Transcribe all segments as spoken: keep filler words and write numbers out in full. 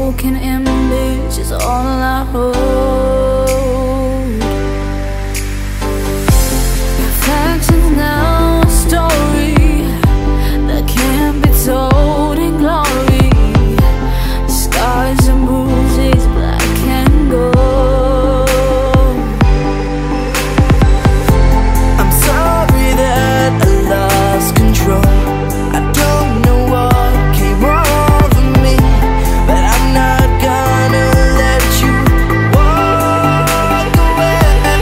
broken image is all I hold. Perfection's now a story that can't be told in glory. Scars and bruises, black and gold. I'm sorry that I lost control. I don't know what came over me, but I'm not gonna let you walk away.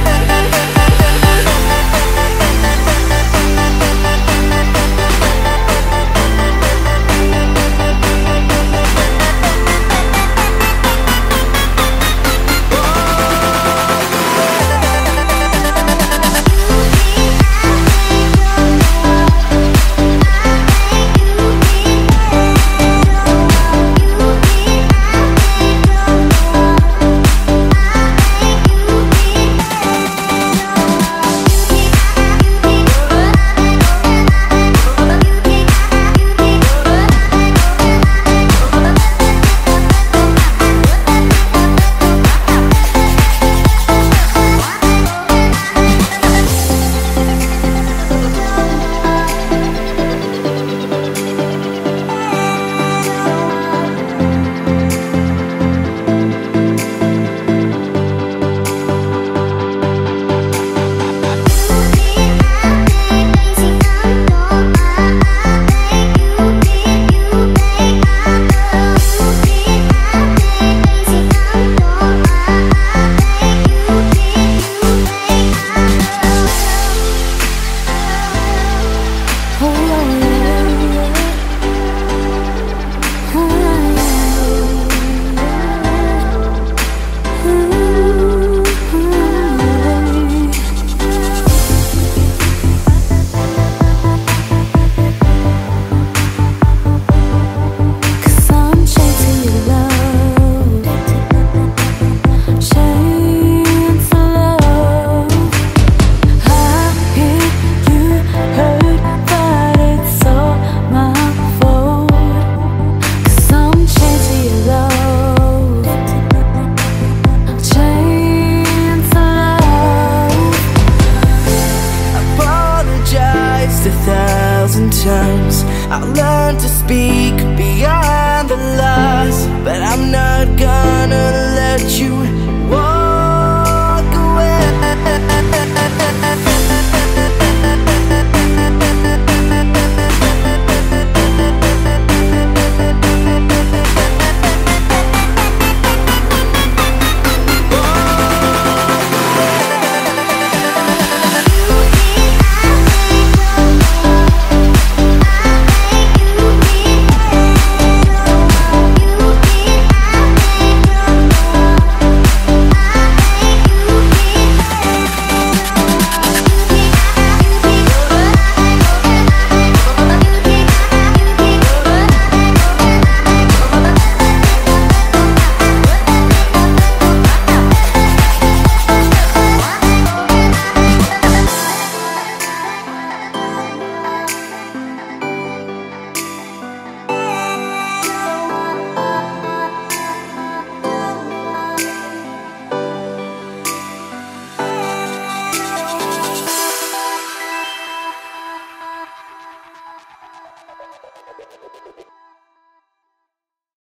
Times I'll learn to speak beyond the lies, but I'm not gonna let you walk